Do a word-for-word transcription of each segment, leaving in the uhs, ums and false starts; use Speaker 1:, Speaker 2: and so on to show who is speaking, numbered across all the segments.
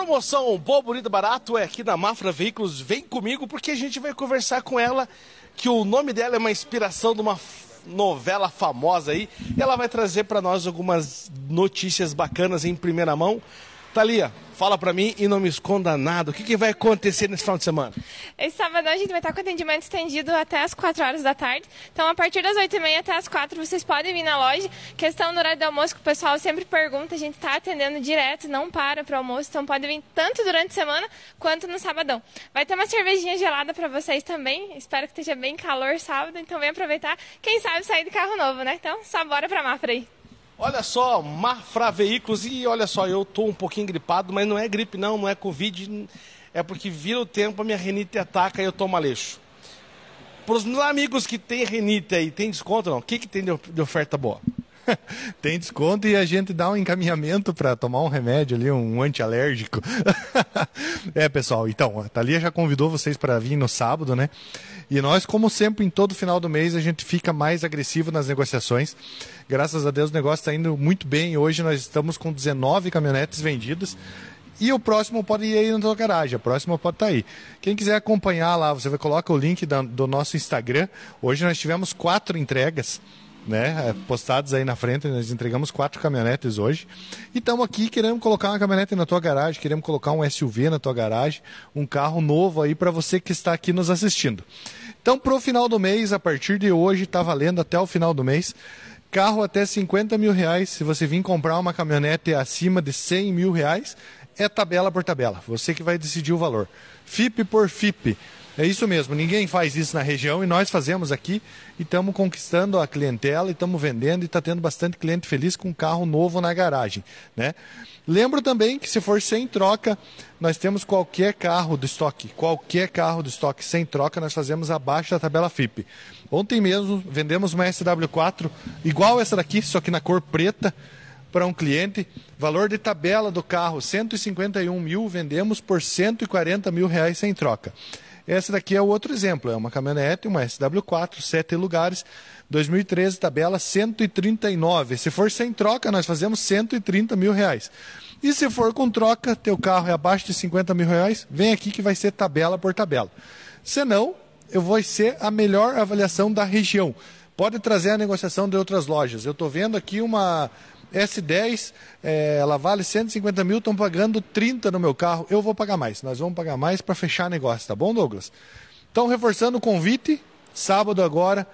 Speaker 1: Promoção Boa, Bonito, Barato é aqui na Mafra Veículos. Vem comigo porque a gente vai conversar com ela, que o nome dela é uma inspiração de uma novela famosa aí. E ela vai trazer para nós algumas notícias bacanas em primeira mão. Thalia, fala pra mim e não me esconda nada. O que, que vai acontecer nesse final de semana?
Speaker 2: Esse sábado a gente vai estar com atendimento estendido até as quatro horas da tarde. Então, a partir das oito e meia até as quatro, vocês podem vir na loja. Questão do horário do almoço, que o pessoal sempre pergunta, a gente está atendendo direto, não para para o almoço. Então, podem vir tanto durante a semana quanto no sabadão. Vai ter uma cervejinha gelada para vocês também. Espero que esteja bem calor sábado, então vem aproveitar. Quem sabe sair de carro novo, né? Então, só bora pra Mafra aí.
Speaker 1: Olha só, Mafra Veículos, e olha só, eu tô um pouquinho gripado, mas não é gripe não, não é Covid, é porque vira o tempo, a minha renite ataca e eu tomo aleixo. Para os meus amigos que têm renite aí, tem desconto não? O que, que tem de oferta boa?
Speaker 3: Tem desconto e a gente dá um encaminhamento para tomar um remédio ali, um antialérgico. É, pessoal, então, a Thalia já convidou vocês para vir no sábado, né? E nós, como sempre, em todo final do mês, a gente fica mais agressivo nas negociações. Graças a Deus o negócio está indo muito bem. Hoje nós estamos com dezenove caminhonetes vendidas. E o próximo pode ir aí na tua garagem, a próxima pode estar aí. Quem quiser acompanhar lá, você vai colocar o link da, do nosso Instagram. Hoje nós tivemos quatro entregas, né, postados aí na frente. Nós entregamos quatro caminhonetes hoje e estamos aqui querendo colocar uma caminhonete na tua garagem, queremos colocar um S U V na tua garagem, um carro novo aí para você que está aqui nos assistindo. Então, para o final do mês, a partir de hoje, está valendo até o final do mês, carro até cinquenta mil reais. Se você vir comprar uma caminhonete acima de cem mil reais, é tabela por tabela, você que vai decidir o valor, F I P por F I P. É isso mesmo, ninguém faz isso na região e nós fazemos aqui e estamos conquistando a clientela e estamos vendendo e está tendo bastante cliente feliz com carro novo na garagem, né? Lembro também que se for sem troca, nós temos qualquer carro do estoque, qualquer carro do estoque sem troca, nós fazemos abaixo da tabela F I P. Ontem mesmo vendemos uma S W quatro igual essa daqui, só que na cor preta, para um cliente, valor de tabela do carro cento e cinquenta e um mil, vendemos por cento e quarenta mil reais sem troca. Essa daqui é o outro exemplo, é uma caminhonete, uma S W quatro, sete lugares, dois mil e treze, tabela cento e trinta e nove. Se for sem troca, nós fazemos cento e trinta mil reais. E se for com troca, teu carro é abaixo de cinquenta mil reais, vem aqui que vai ser tabela por tabela. Se não, eu vou ser a melhor avaliação da região. Pode trazer a negociação de outras lojas. Eu estou vendo aqui uma S dez, é, ela vale cento e cinquenta mil, estão pagando trinta no meu carro, eu vou pagar mais, nós vamos pagar mais para fechar negócio, tá bom, Douglas? Então, reforçando o convite, sábado agora,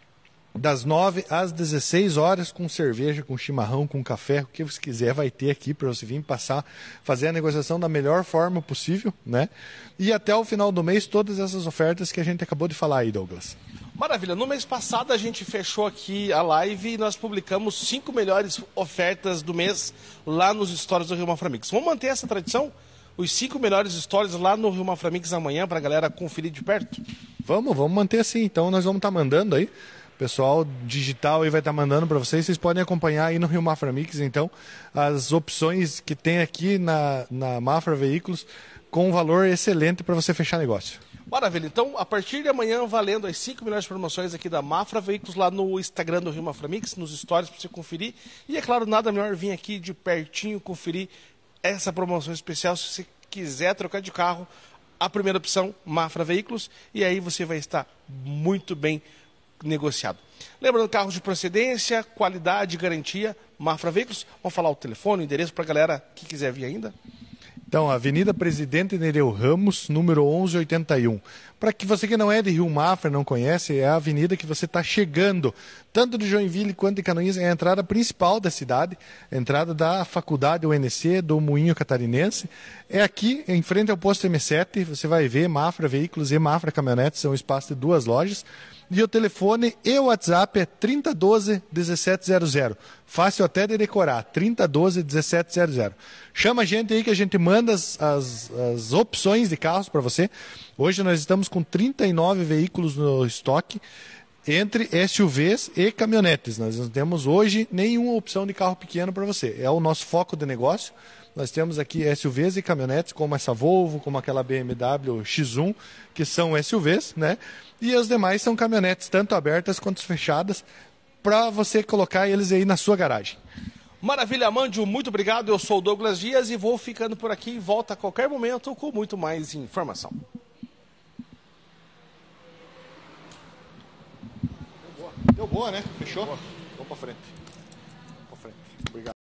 Speaker 3: das nove às dezesseis horas, com cerveja, com chimarrão, com café, o que você quiser vai ter aqui para você vir passar, fazer a negociação da melhor forma possível, né? E até o final do mês, todas essas ofertas que a gente acabou de falar aí, Douglas.
Speaker 1: Maravilha, no mês passado a gente fechou aqui a live e nós publicamos cinco melhores ofertas do mês lá nos stories do Rio Mafra Mix. Vamos manter essa tradição? Os cinco melhores stories lá no Rio Mafra Mix amanhã para a galera conferir de perto?
Speaker 3: Vamos, vamos manter assim. Então nós vamos estar tá mandando aí. O pessoal digital aí vai estar tá mandando para vocês. Vocês podem acompanhar aí no Rio Mafra Mix, então, as opções que tem aqui na, na Mafra Veículos com um valor excelente para você fechar negócio.
Speaker 1: Maravilha, então a partir de amanhã valendo as cinco melhores promoções aqui da Mafra Veículos lá no Instagram do Rio Mafra Mix, nos stories para você conferir. E é claro, nada melhor vir aqui de pertinho conferir essa promoção especial. Se você quiser trocar de carro, a primeira opção, Mafra Veículos, e aí você vai estar muito bem negociado. Lembrando, carros de procedência, qualidade, garantia, Mafra Veículos. Vamos falar o telefone, o endereço para a galera que quiser vir ainda?
Speaker 3: Então, Avenida Presidente Nereu Ramos, número onze oitenta e um. Para que você que não é de Rio Mafra, não conhece, é a avenida que você está chegando, tanto de Joinville quanto de Canoinhas, é a entrada principal da cidade, a entrada da faculdade U N C, do Moinho Catarinense. É aqui, em frente ao posto M sete, você vai ver Mafra Veículos e Mafra Caminhonetes, são um espaço de duas lojas. E o telefone e o WhatsApp é trinta e dois, dezessete zero zero. Fácil até de decorar, trinta e dois, dezessete zero zero. Chama a gente aí que a gente manda as, as, as opções de carros para você. Hoje nós estamos com trinta e nove veículos no estoque, entre S U Vs e caminhonetes. Nós não temos hoje nenhuma opção de carro pequeno para você. É o nosso foco de negócio. Nós temos aqui S U Vs e caminhonetes, como essa Volvo, como aquela B M W X um, que são S U Vs, né? E as demais são caminhonetes, tanto abertas quanto fechadas, para você colocar eles aí na sua garagem.
Speaker 1: Maravilha, Amandio, muito obrigado. Eu sou o Douglas Dias e vou ficando por aqui. Volta a qualquer momento com muito mais informação.
Speaker 3: Deu boa, né? Fechou? Vamos pra frente. Pra frente. Obrigado.